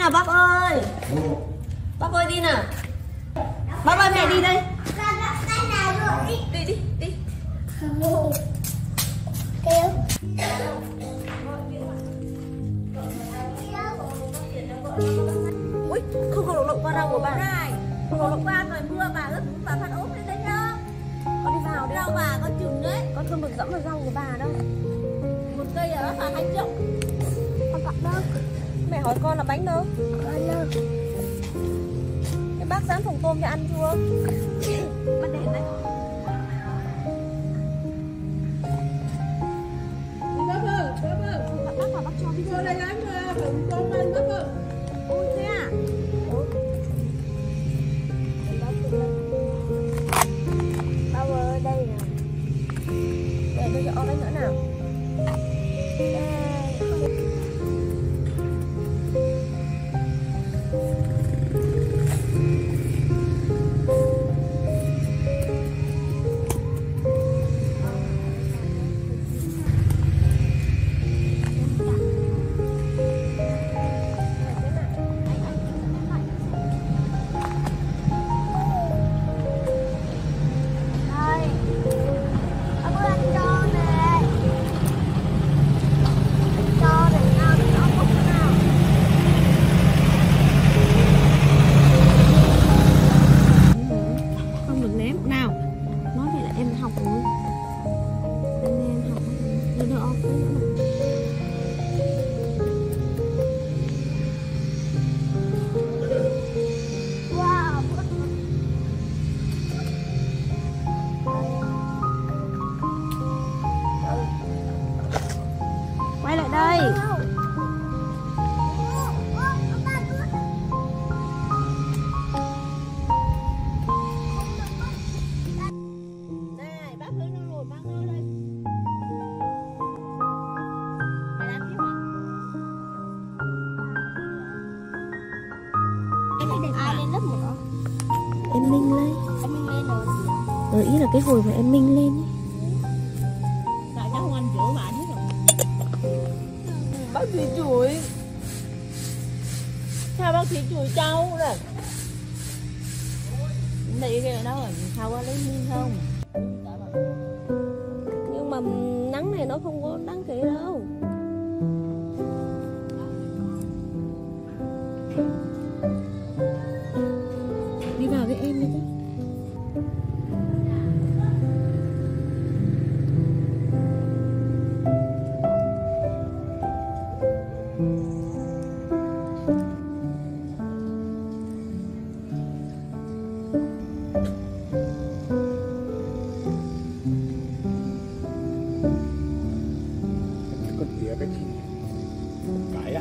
nào bác ơi. Bác ơi đi nào. Bác ơi mẹ đi đây. Đi đi đi. Ui, không có lộ qua đâu của bà. Không có lộ qua rồi mưa bà ướt bà phát ốp lên đấy nhá. Con đi vào đi. Rau bà con chừng đấy. Con không được dẫm vào rau của bà đâu. Một cây ở đó 2 triệu. Con tặng đâu? Mẹ hỏi con là bánh đâu? Cái bác dán phồng tôm cho ăn chưa? Bắt đèn đấy. Bác vào bác cho đi vô đây ăn phồng tôm ăn bác ơi. Ôi thế à? Bao ơi đây nè. Để tôi cho cái nữa nào. Quay lại đây. Này, bác lấy nó rồi, bác ơi đây. Mày làm gì hả? Em nghĩ ai lên lớp 1 hả? Em Minh lên. Em Minh lên rồi. Rồi ý là cái hồi mà em Minh lên ấy. Tại cháu không ăn chữa mà ăn hết rồi. Bác Thủy chửi. Sao bác Thủy chửi cháu rồi? Này cái đó rồi, sao có lấy Minh không? Nhưng mà nắng này nó không có đáng kể đâu. Đi vào với em đi chứ. Cái à?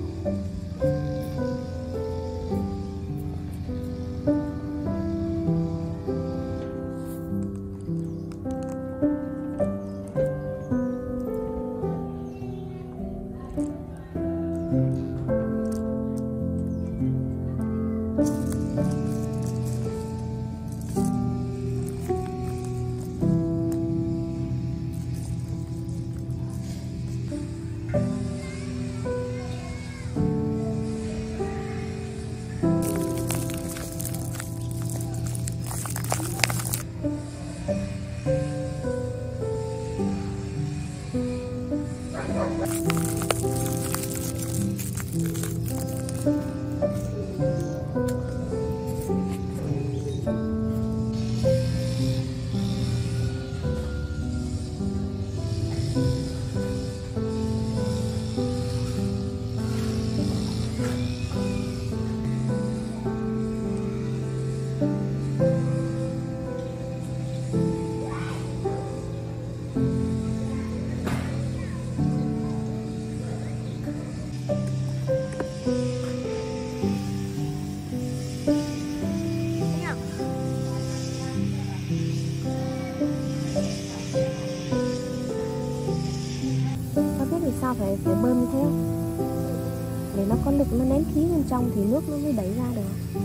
Sao phải bơm như thế để nó có lực, nó nén khí bên trong thì nước nó mới đẩy ra được.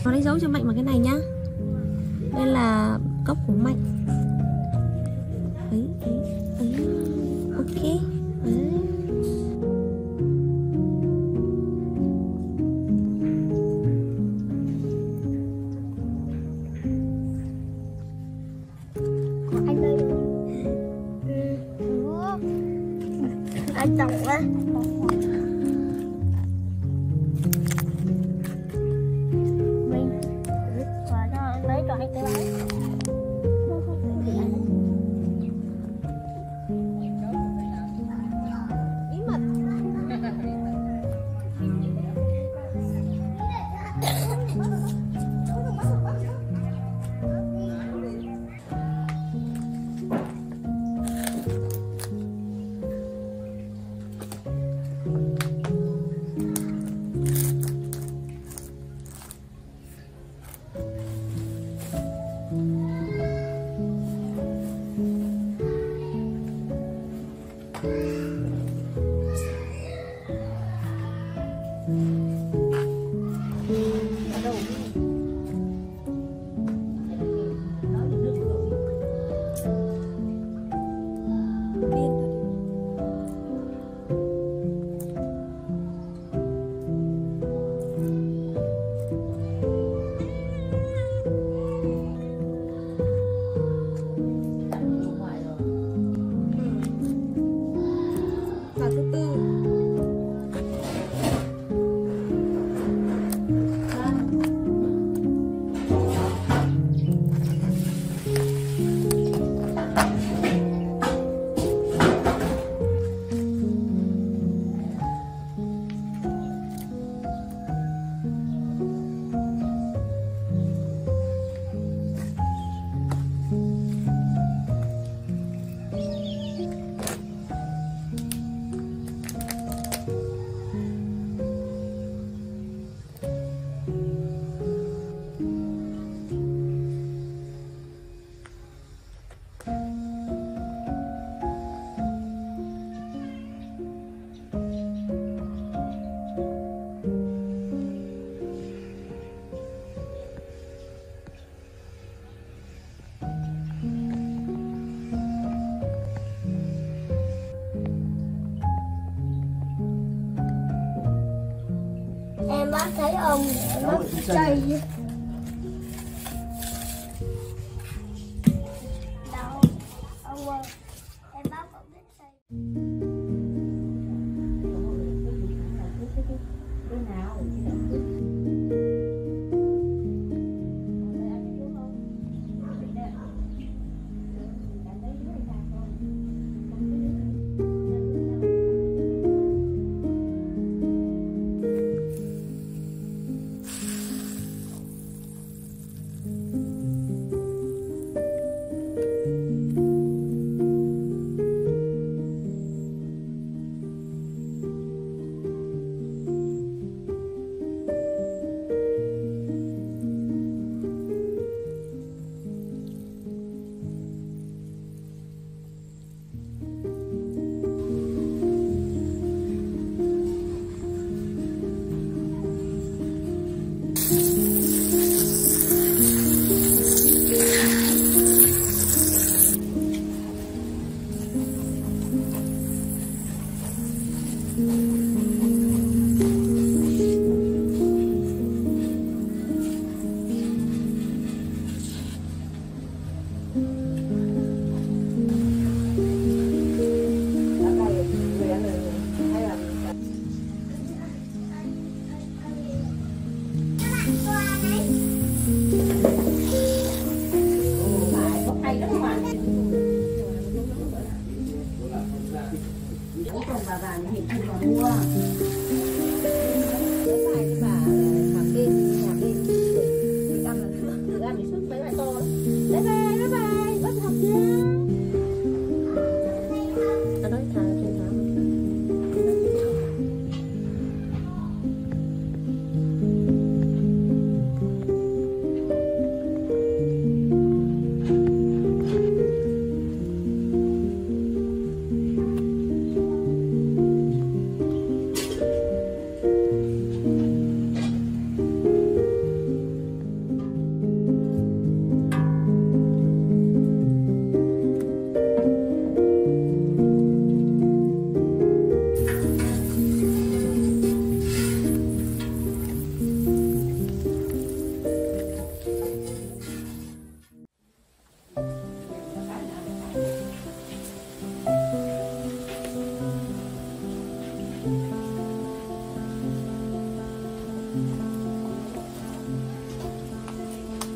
Nó đánh dấu cho Mạnh vào cái này nhá. Đây là cốc của Mạnh. Ấy. Ok. Đấy. Anh đọc á. Mình và cho anh lấy cho anh cái lấy. Bí mật. Là thứ tư. Em bác thấy ông nó chơi đâu ông ơi, em bác cũng biết chơi.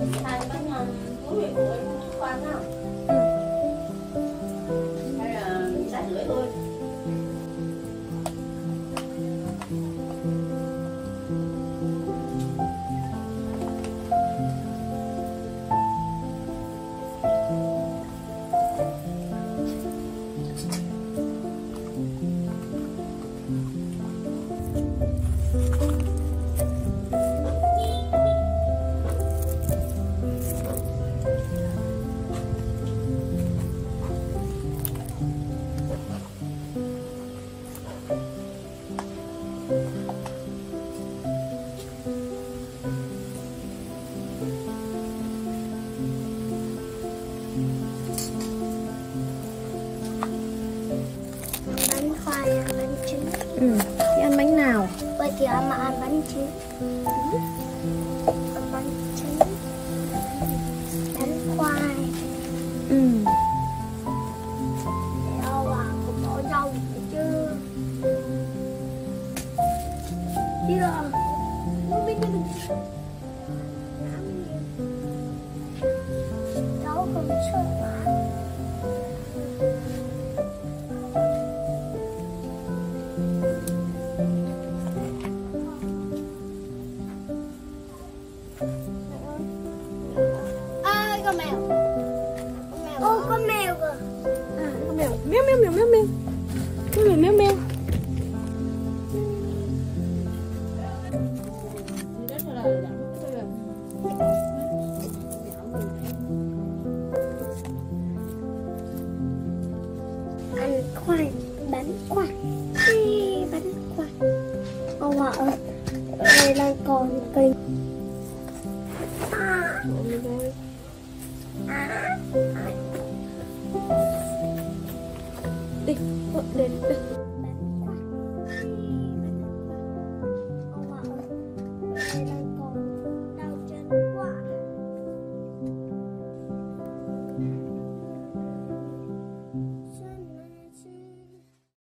Hai bánh túi thì của khoan á. Hay là 6,5 thôi. Bánh khoai, bánh trứng. Chị ăn bánh nào? Bây giờ mà ăn bánh trứng. Bánh trứng. Bánh khoai. Rau à, cũng bỏ rau chứ. Chưa. Không biết được. Cháu không sợ mà. Con mèo. Ô, con mèo kìa. Con mèo meo meo meo meo meo. Con mèo meo meo. Ăn khoai, bánh khoai. Bánh khoai. Ông ạ ơi, đây đang còn kinh. Đi, đi.